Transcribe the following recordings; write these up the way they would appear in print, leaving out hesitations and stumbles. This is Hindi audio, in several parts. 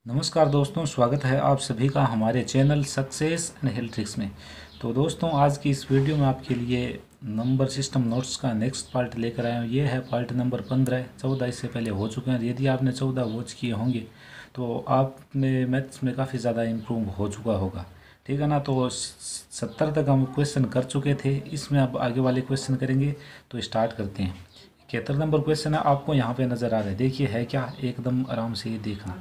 नमस्कार दोस्तों, स्वागत है आप सभी का हमारे channel success and health tricks में। तो दोस्तों, आज की इस वीडियो में आपके लिए नंबर सिस्टम नोट्स का नेक्स्ट पार्ट लेकर आया हूँ। ये है पार्ट नंबर 15। 14 इससे पहले हो चुके हैं। यदि आपने 14 वॉच किए होंगे तो आपने मैथ्स में काफ़ी ज़्यादा इम्प्रूव हो चुका होगा, ठीक है ना। तो 70 तक हम क्वेश्चन कर चुके थे, इसमें अब आगे वाले क्वेश्चन करेंगे। तो स्टार्ट करते हैं। 71 नंबर क्वेश्चन है, आपको यहाँ पे नज़र आ रहा है। देखिए है क्या, एकदम आराम से ये देखना।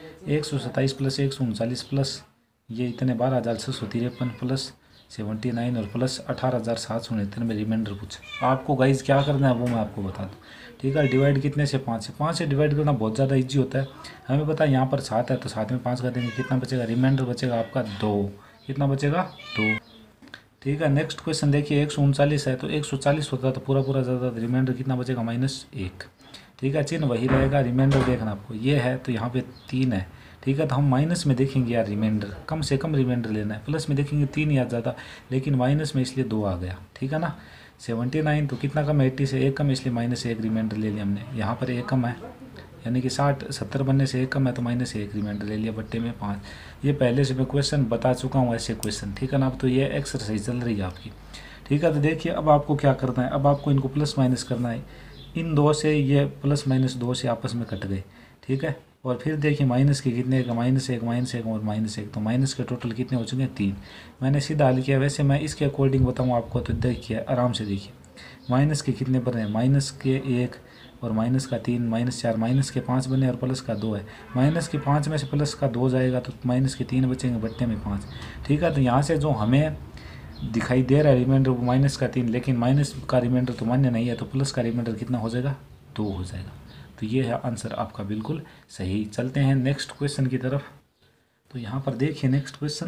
127 प्लस 139 प्लस ये इतने 12,653 प्लस 79 और प्लस 18,769 में रिमाइंडर पूछा। आपको गाइज क्या करना है वो मैं आपको बता दूँ, ठीक है। डिवाइड कितने से? 5 से। 5 से डिवाइड करना बहुत ज़्यादा इजी होता है। हमें पता है यहाँ पर 7 है तो 7 में 5 कर देंगे, कितना बचेगा? रिमाइंडर बचेगा आपका 2। कितना बचेगा? 2, ठीक है। नेक्स्ट क्वेश्चन देखिए, 139 है तो 140 होता है तो पूरा पूरा ज़्यादा, रिमाइंडर कितना बचेगा? -1, ठीक है। चिन्ह वही रहेगा, रिमाइंडर देखना आपको। ये है तो यहाँ पे 3 है, ठीक है। तो हम माइनस में देखेंगे यार, रिमाइंडर कम से कम रिमाइंडर लेना है। प्लस में देखेंगे 3 या ज़्यादा, लेकिन माइनस में इसलिए 2 आ गया, ठीक है ना। 79 तो कितना कम है? 80 से 1 कम, इसलिए -1 रिमाइंडर ले लिया हमने। यहाँ पर 1 कम है, यानी कि 70 बनने से 1 कम है तो -1 रिमाइंडर ले लिया, बट्टे में 5। ये पहले से मैं क्वेश्चन बता चुका हूँ ऐसे क्वेश्चन, ठीक है ना। अब तो ये एक्सरसाइज चल रही है आपकी, ठीक है। तो देखिए अब आपको क्या करना है, अब आपको इनको प्लस माइनस करना है। इन 2 से ये +-2 से आपस में कट गए, ठीक है। और फिर देखिए माइनस के कितने का? -1 -1 और -1, तो माइनस के टोटल कितने हो चुके हैं? 3। मैंने सीधा हल किया। वैसे मैं इसके अकॉर्डिंग बताऊँ आपको, तो देखिए आराम से देखिए। माइनस के कितने बने हैं? माइनस के 1 और माइनस का 3, -4, माइनस के 5 बने और प्लस का 2 है। माइनस के 5 में से प्लस का 2 जाएगा तो माइनस के 3 बचेंगे, बट्टे में 5, ठीक है। तो यहाँ से जो हमें दिखाई दे रहा है रिमाइंडर वो माइनस का 3, लेकिन माइनस का रिमाइंडर तो मान्य नहीं है, तो प्लस का रिमाइंडर कितना हो जाएगा? 2 हो जाएगा। तो ये है आंसर आपका बिल्कुल सही। चलते हैं नेक्स्ट क्वेश्चन की तरफ। तो यहाँ पर देखिए नेक्स्ट क्वेश्चन,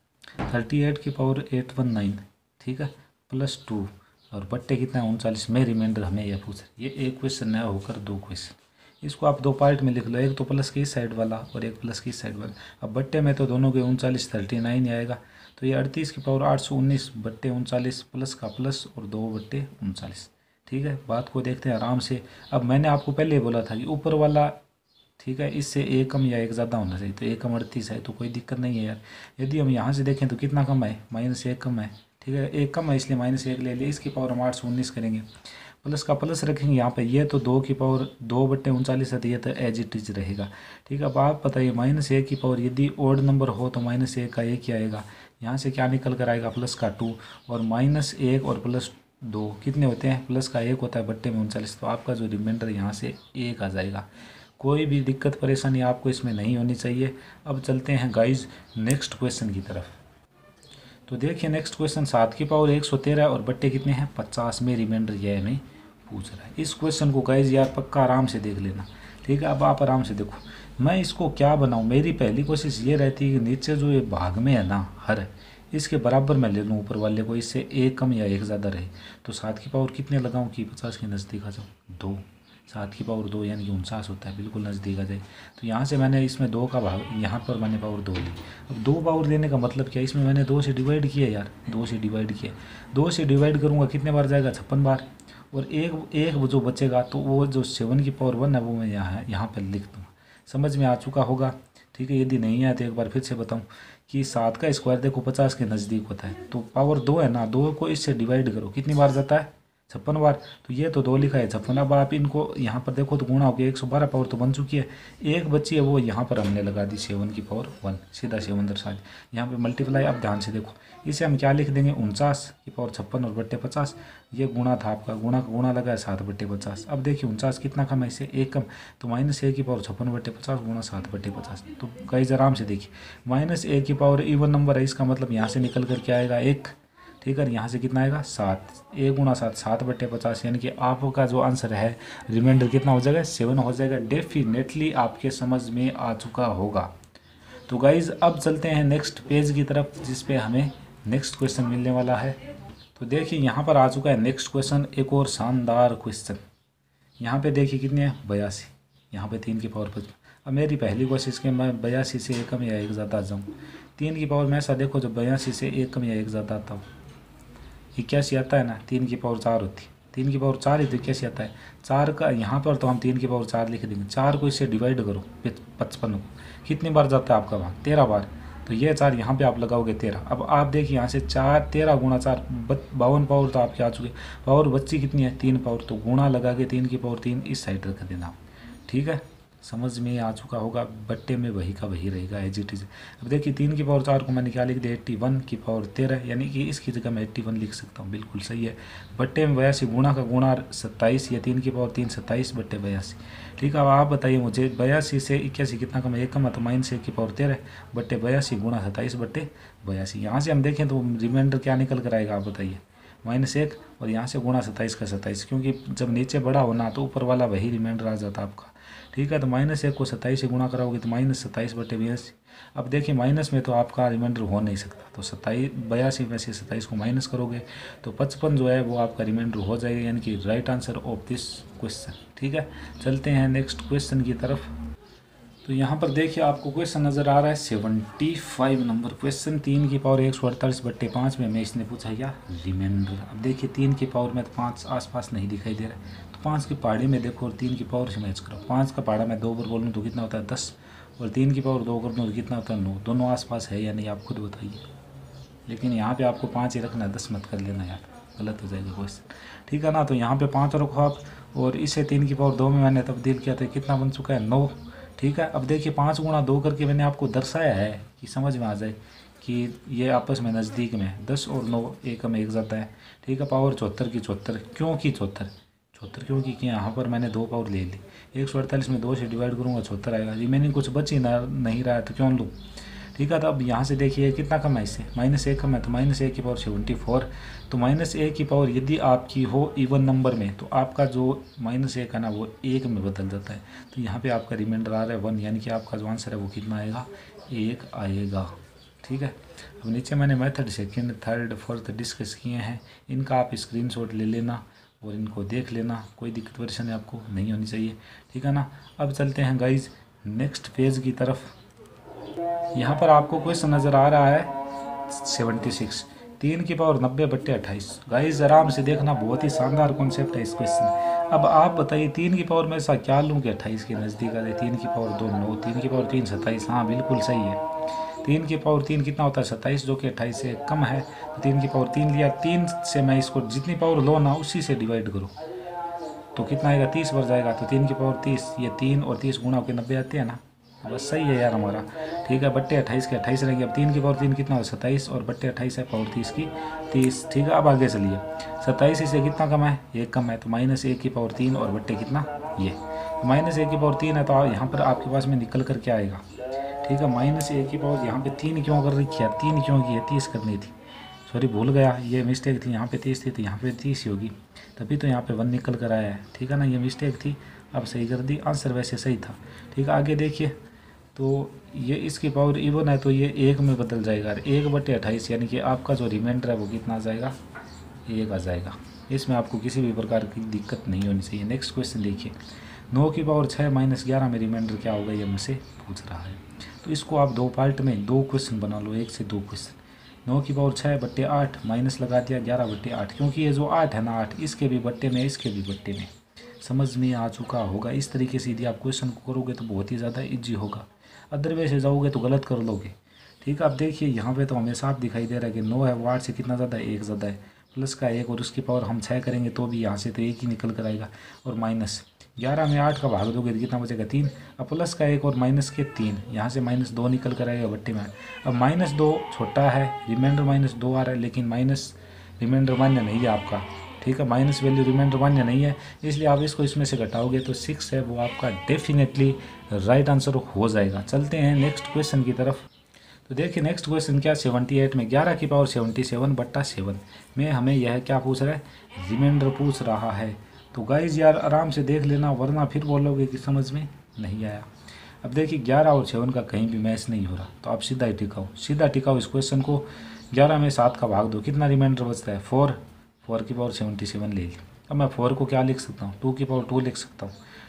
38 की पावर 819, ठीक है, +2 और बट्टे कितना है? 39 में रिमाइंडर हमें यह पूछ रहा है। ये एक क्वेश्चन नया होकर 2 क्वेश्चन। इसको आप 2 पार्ट में लिख लो, एक तो प्लस की इस साइड वाला और एक प्लस की इस साइड वाला। अब बट्टे में तो दोनों के 39 39 ही आएगा। तो ये 38 की पावर 819 बट्टे 39 प्लस का प्लस और 2 बट्टे 39, ठीक है। बात को देखते हैं आराम से। अब मैंने आपको पहले बोला था कि ऊपर वाला, ठीक है, इससे 1 कम या 1 ज़्यादा होना चाहिए। तो 1 कम 38 है तो कोई दिक्कत नहीं है यार। यदि हम यहाँ से देखें तो कितना कम है? -1 कम है, ठीक है। 1 कम है इसलिए -1 ले लिया। इसकी पावर हम 819 करेंगे, प्लस का प्लस रखेंगे यहाँ पे। ये तो 2 की पावर 2 बट्टे 39 है तो ये तो एज इट इज रहेगा, ठीक है। अब आप बताइए -1 की पावर यदि ओड नंबर हो तो -1 का 1 ही आएगा। यहाँ से क्या निकल कर आएगा? प्लस का 2 और -1 और +2 कितने होते हैं? प्लस का 1 होता है, बट्टे में 39। तो आपका जो रिमाइंडर यहाँ से 1 आ जाएगा। कोई भी दिक्कत परेशानी आपको इसमें नहीं होनी चाहिए। अब चलते हैं गाइज नेक्स्ट क्वेश्चन की तरफ। तो देखिए नेक्स्ट क्वेश्चन, 7 की पावर 113 और बट्टे कितने हैं? 50 में रिमाइंडर यह हमें पूछ रहा है। इस क्वेश्चन को गाइज यार पक्का आराम से देख लेना, ठीक है। अब आप आराम से देखो, मैं इसको क्या बनाऊँ। मेरी पहली कोशिश ये रहती है कि नीचे जो ये भाग में है ना हर, इसके बराबर मैं ले लूँ ऊपर वाले को, इससे 1 कम या 1 ज़्यादा रहे। तो 7 की पावर कितने लगाऊँ कि 50 के नज़दीक आ जाऊँ? 2। 7 की पावर 2 यानी कि 49 होता है, बिल्कुल नज़दीक आ जाए। तो यहाँ से मैंने इसमें 2 का भाग, यहाँ पर मैंने पावर 2 ली। अब 2 पावर देने का मतलब क्या? इसमें मैंने 2 से डिवाइड किया यार, 2 से डिवाइड किया। 2 से डिवाइड करूँगा कितने बार जाएगा? 56 बार। और एक एक जो बचेगा तो वो जो 7 की पावर 1 है वो मैं यहाँ पर लिख दूँगा। समझ में आ चुका होगा, ठीक है। यदि नहीं आया तो एक बार फिर से बताऊँ कि 7 का स्क्वायर देखो 50 के नज़दीक होता है। तो पावर 2 है ना, 2 को इससे डिवाइड करो, कितनी बार जाता है? 56 बार। तो ये तो 2 लिखा है 56। अब आप इनको यहाँ पर देखो तो गुणा हो गया, 112 पावर तो बन चुकी है। एक बची है वो यहाँ पर हमने लगा दी 7 की पावर 1, सीधा 7 दर्शा दी। यहाँ पे मल्टीप्लाई। अब ध्यान से देखो, इसे हम क्या लिख देंगे? 49 की पावर 56 और बट्टे 50। ये गुणा था आपका, गुणा का गुणा लगा है 7 बट्टे 50। अब देखिए 49 कितना कम है? इससे 1 कम। तो -1 की पावर 56 बट्टे 50 गुणा 7 बट्टे 50। तो गाइस आराम से देखिए, -1 की पावर इवन नंबर है, इसका मतलब यहाँ से निकल कर क्या आएगा? 1, ठीक है। यहाँ से कितना आएगा? 7। 1 गुणा 7, 7 बट्टे 50, यानी कि आपका जो आंसर है रिमाइंडर कितना हो जाएगा? 7 हो जाएगा। डेफिनेटली आपके समझ में आ चुका होगा। तो गाइज अब चलते हैं नेक्स्ट पेज की तरफ, जिस पे हमें नेक्स्ट क्वेश्चन मिलने वाला है। तो देखिए यहाँ पर आ चुका है नेक्स्ट क्वेश्चन, एक और शानदार क्वेश्चन। यहाँ पे देखिए कितने हैं? 82। यहाँ पे 3 की पावर 55। अब मेरी पहली कोशिश कि मैं 82 से 1 कम या 1 ज़्यादा आ जाऊँ। 3 की पावर में ऐसा देखो, जब 82 से 1 कम या 1 ज़्यादा आता हूँ 81 आता है ना, 3 की पावर 4 होती। 3 की पावर 4 ही तो कैसे आता है 4 का, यहाँ पर तो हम 3 की पावर 4 लिख देंगे। 4 को इससे डिवाइड करो 55 को, कितनी बार जाता है आपका भाग 13 बार, तो ये 4 यहाँ पे आप लगाओगे 13। अब आप देखिए यहाँ से 4 13 गुणा 4 52 पावर तो आपके आ चुके। पावर बच्ची कितनी है 3 पावर, तो गुणा लगा के 3 की पावर 3 इस साइड रख देना। ठीक है, समझ में आ चुका होगा, बट्टे में वही का वही रहेगा एज इट इज। अब देखिए 3 की पावर 4 को मैंने क्या लिख दिया 81 की पावर 13, यानी कि इसकी जगह मैं 81 लिख सकता हूँ, बिल्कुल सही है। बट्टे में 82 गुणा का गुणा 27, या 3 की पावर 3 27 बट्टे 82। ठीक है, अब आप बताइए मुझे 82 से 81 कितना कम है, एक कम है, तो -1 की पावर 13 बट्टे 82 गुणा 27 बट्टे 82। यहाँ से हम देखें तो रिमाइंडर क्या निकल कर आएगा आप बताइए, -1, और यहाँ से गुणा 27 का 27, क्योंकि जब नीचे बड़ा होना तो ऊपर वाला वही रिमाइंडर आ जाता आपका। ठीक है, तो -1 को 27 से गुणा कराओगे तो -27 बटे 82। अब देखिए माइनस में तो आपका रिमाइंडर हो नहीं सकता, तो 82 में से 27 को माइनस करोगे तो 55 जो है वो आपका रिमाइंडर हो जाएगा, यानी कि right answer of this question. ठीक है, चलते हैं नेक्स्ट क्वेश्चन की तरफ। तो यहाँ पर देखिए आपको क्वेश्चन नज़र आ रहा है 75 नंबर क्वेश्चन। 3 की पावर 148 बट्टे 5 में इसने पूछा या रिमाइंडर। अब देखिए 3 की पावर में तो 5 आसपास नहीं दिखाई दे रहा है, तो 5 की पहाड़ी में देखो और 3 की पावर से मैच करो। 5 का पहाड़ा मैं 2 बार बोलूँ तो कितना होता है 10, और 3 की पावर 2 कर दूँ तो कितना होता है 9। दोनों आसपास है या नहीं आप खुद बताइए, लेकिन यहाँ पे आपको 5 ही रखना है, 10 मत कर लेना यार, गलत हो जाएगा क्वेश्चन। ठीक है ना, तो यहाँ पे 5 रखो आप, और इसे 3 की पावर 2 में मैंने तब्दील किया था, कितना बन चुका है 9। ठीक है, अब देखिए 5 गुणा 2 करके मैंने आपको दर्शाया है कि समझ में आ जाए कि ये आपस में नज़दीक में 10 और 9 एक में एक जाता है। ठीक है, पावर 74 की 74, क्यों की 74 क्योंकि कि यहाँ पर मैंने 2 पावर ले ली, 148 में 2 से डिवाइड करूँगा 74 आएगा, रिमेनिंग कुछ बच ही नहीं रहा है तो क्यों लूँ। ठीक है, तो अब यहाँ से देखिए कितना कम है इससे, -1 कम है, तो -1 की पावर 74। तो -1 की पावर यदि आपकी हो इवन नंबर में तो आपका जो -1 है ना वो 1 में बदल जाता है, तो यहाँ पे आपका रिमाइंडर आ रहा है 1, यानी कि आपका जो आंसर है वो कितना आएगा 1 आएगा। ठीक है, अब नीचे मैंने method second third fourth discuss किए हैं, इनका आप स्क्रीनशॉट ले लेना और इनको देख लेना, कोई दिक्कत परेशानी आपको नहीं होनी चाहिए। ठीक है ना, अब चलते हैं गाइज नेक्स्ट पेज की तरफ। यहाँ पर आपको क्वेश्चन नज़र आ रहा है 76, 3 की पावर 90 बट्टे 28। गाइज आराम से देखना, बहुत ही शानदार कॉन्सेप्ट है इस क्वेश्चन। अब आप बताइए 3 की पावर में ऐसा क्या लूँ कि 28 के नज़दीक आ जाए। 3 की पावर 2 9, 3 की पावर 3 27, हाँ बिल्कुल सही है। 3 की पावर 3 कितना होता है 27, जो कि 28 से कम है, तो 3 की पावर 3 लिया, 3 से मैं इसको जितनी पावर लो ना उसी से डिवाइड करूँ तो कितना आएगा 30 बार जाएगा, तो 3 की पावर 30, ये 3 और 30 गुणा होकर 90 आते हैं ना, बस सही है यार हमारा। ठीक है, बट्टे 28 के 28 रहेंगे। अब 3 की पावर 3 कितना हो 27, और बट्टे 28 है पावर 30 की 30। ठीक है, अब आगे चलिए 27 से कितना कम है 1 कम है, तो -1 की पावर 3 और बट्टे कितना ये, तो -1 की पावर 3 है, तो यहाँ पर आपके पास में निकल कर क्या आएगा। ठीक है, -1 की पावर यहाँ पे 3 क्यों कर रखी है, 3 क्यों की है 30 करनी थी, सॉरी भूल गया, ये मिस्टेक थी, यहाँ पे 30 थी तो यहाँ पे 30 ही होगी, तभी तो यहाँ पे 1 निकल कर आया है। ठीक है ना, ये मिस्टेक थी, अब सही कर दी, आंसर वैसे सही था। ठीक है, आगे देखिए, तो ये इसकी पावर इवन है तो ये 1 में बदल जाएगा, 1 बटे 28, यानी कि आपका जो रिमाइंडर है वो कितना आ जाएगा 1 आ जाएगा। इसमें आपको किसी भी प्रकार की दिक्कत नहीं होनी चाहिए। नेक्स्ट क्वेश्चन देखिए, 9 की पावर 6 -11 में रिमाइंडर क्या होगा, ये मुझसे पूछ रहा है। तो इसको आप 2 पार्ट में 2 क्वेश्चन बना लो, 1 से 2 क्वेश्चन। 9 की पावर 6 बट्टे 8 माइनस लगा दिया 11 बट्टे 8, क्योंकि ये जो 8 है ना 8 इसके भी बट्टे में इसके भी बट्टे में, समझ में आ चुका होगा। इस तरीके से यदि आप क्वेश्चन को करोगे तो बहुत ही ज़्यादा ईजी होगा, अदरवाइज से जाओगे तो गलत कर लोगे। ठीक है, आप देखिए यहाँ पे तो हमें साफ दिखाई दे रहा है कि 9 है वो 8 से कितना ज़्यादा है 1 ज़्यादा है, प्लस का 1 और उसकी पावर हम 6 करेंगे तो भी यहाँ से तो 1 ही निकल कर आएगा, और -11 में 8 का भाग दोगे तो कितना बचेगा 3, अब प्लस का 1 और माइनस के 3, यहाँ से -2 निकल कर आएगा बट्टे में। अब -2 छोटा है, रिमाइंडर -2 आ रहा है, लेकिन माइनस रिमाइंडर मान्य नहीं है आपका। ठीक है, माइनस वैल्यू रिमाइंडर मान्य नहीं है, इसलिए आप इसको इसमें से घटाओगे तो 6 है वो आपका डेफिनेटली राइट आंसर हो जाएगा। चलते हैं नेक्स्ट क्वेश्चन की तरफ। तो देखिए नेक्स्ट क्वेश्चन क्या, 78 में 11 की पावर 77 बट्टा 7 में हमें यह क्या पूछ रहा है, रिमाइंडर पूछ रहा है। तो गाइज यार आराम से देख लेना, वरना फिर बोलोगे कि समझ में नहीं आया। अब देखिए 11 और 7 का कहीं भी मैच नहीं हो रहा, तो आप सीधा ही टिकाओ इस क्वेश्चन को। 11 में 7 का भाग दो, कितना रिमाइंडर बचता है 4 की पावर 77 ले ली। अब मैं 4 को क्या लिख सकता हूँ 2 की पावर 2 लिख सकता हूँ,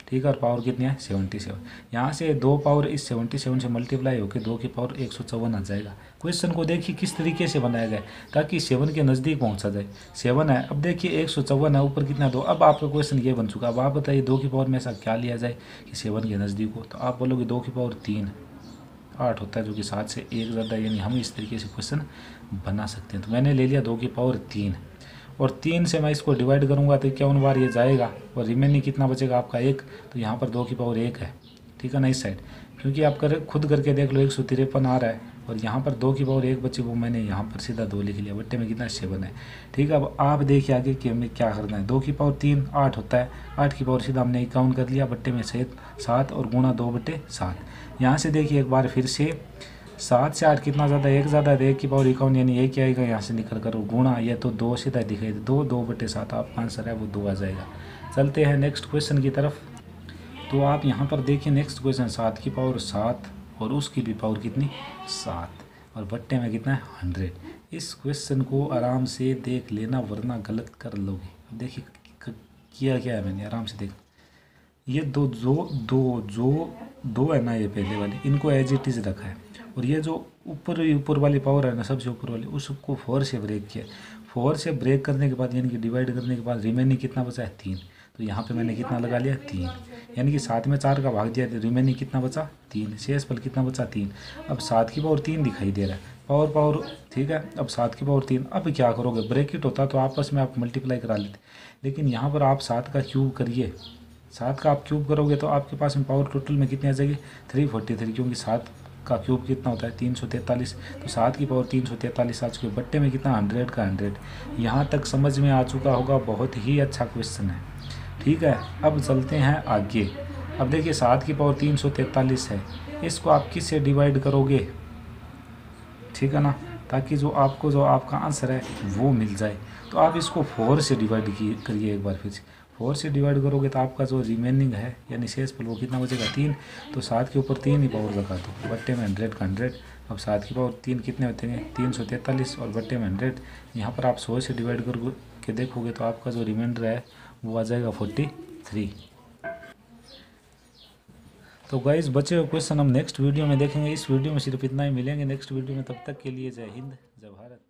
ठीक है, और पावर कितनी है 77। यहाँ से 2 पावर इस 77 से मल्टीप्लाई होकर 2 की पावर 154 आ जाएगा। क्वेश्चन को देखिए किस तरीके से बनाया गया ताकि 7 के नज़दीक पहुँचा जाए। 7 है, अब देखिए 154 है, ऊपर कितना 2। अब आपका क्वेश्चन ये बन चुका। अब आप बताइए 2 की पावर में ऐसा क्या लिया जाए कि 7 के नज़दीक हो। तो आप बोलोगे 2 की पावर 3 8 होता है, जो कि 7 से 1 ज़्यादा, यानी हम इस तरीके से क्वेश्चन बना सकते हैं। तो मैंने ले लिया 2 की पावर 3, और 3 से मैं इसको डिवाइड करूंगा तो 51 बार ये जाएगा, और रिमेनिंग कितना बचेगा आपका 1। तो यहाँ पर 2 की पावर 1 है, ठीक है ना, इस साइड, क्योंकि आप खुद करके देख लो 153 आ रहा है, और यहाँ पर 2 की पावर 1 बची, वो मैंने यहाँ पर सीधा 2 लिख लिया। बट्टे में कितना 7 है, ठीक है। अब आप देखिए आगे कि हमें क्या करना है। 2 की पावर 3 8 होता है, 8 की पावर सीधा हमने 51 कर लिया, बट्टे में 7 और गुणा 2/7। यहाँ से देखिए एक बार फिर से 7 से 8 कितना ज़्यादा, 1 ज़्यादा है, 1 की पावर 51 यानी 1 आएगा, यहाँ से निकल कर गुणा, ये तो 2 सीधा दिखाई दे, 2/7 आपका आंसर है वो 2 आ जाएगा। चलते हैं नेक्स्ट क्वेश्चन की तरफ। तो आप यहाँ पर देखिए नेक्स्ट क्वेश्चन 7 की पावर 7 और उसकी भी पावर कितनी 7, और बट्टे में कितना है 100। इस क्वेश्चन को आराम से देख लेना वरना गलत कर लोगे। अब देखिए किया क्या है मैंने, आराम से देख। ये दो है ना, ये पहले वाली, इनको एज इट इज़ रखा है, और ये जो ऊपर वाली पावर है ना, सबसे ऊपर वाली, उसको 4 से ब्रेक किया। 4 से ब्रेक करने के बाद यानी कि डिवाइड करने के बाद रिमेनिंग कितना बचा है 3। तो यहाँ पे मैंने कितना लगा लिया 3, यानी कि 7 में 4 का भाग दिया, तो रिमेनिंग कितना बचा 3, शेषफल कितना बचा 3। अब 7 की पावर 3 दिखाई दे रहा है, पावर, ठीक है। अब 7 की पावर 3, अब क्या करोगे, ब्रैकेट होता तो आपस में आप मल्टीप्लाई करा लेते, लेकिन यहाँ पर आप 7 का क्यूब करिए। 7 का आप क्यूब करोगे तो आपके पास में पावर टोटल में कितनी आ जाएगी 343, क्योंकि 7 का क्यूब कितना होता है 343। तो 7 की पावर 343 आ चुकी है, बट्टे में कितना 100 का 100। यहाँ तक समझ में आ चुका होगा, बहुत ही अच्छा क्वेश्चन है, ठीक है। अब चलते हैं आगे। अब देखिए 7 की पावर 343 है, इसको आप किस से डिवाइड करोगे, ठीक है ना, ताकि जो आपका आंसर है वो मिल जाए। तो आप इसको 4 से डिवाइड करिए एक बार फिर से। 4 से डिवाइड करोगे तो आपका जो रिमेनिंग है यानी शेषफल वो कितना बचेगा 3। तो 7 के ऊपर 3 ही पावर लगा दो, बट्टे में 100 का 100। अब 7 की पावर 3 कितने होते हैं 343, और बट्टे में 100। यहाँ पर आप 100 से डिवाइड करके देखोगे तो आपका जो रिमाइंडर है वो आ जाएगा 43। तो गाइस बचे हुए क्वेश्चन हम नेक्स्ट वीडियो में देखेंगे। इस वीडियो में सिर्फ इतना ही, मिलेंगे नेक्स्ट वीडियो में, तब तक के लिए जय हिंद जय भारत।